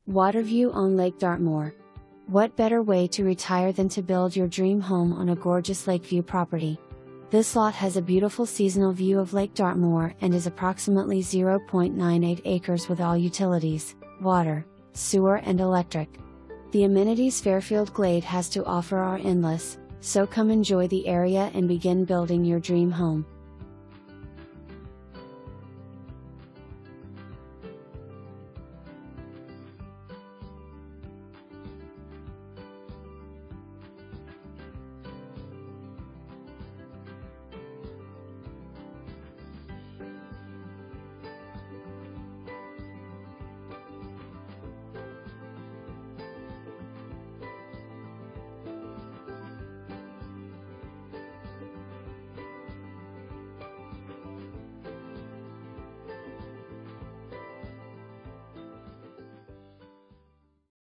Water view on Lake Dartmoor. What better way to retire than to build your dream home on a gorgeous lakeview property? This lot has a beautiful seasonal view of Lake Dartmoor and is approximately 0.98 acres with all utilities, water, sewer and electric. The amenities Fairfield Glade has to offer are endless, so come enjoy the area and begin building your dream home.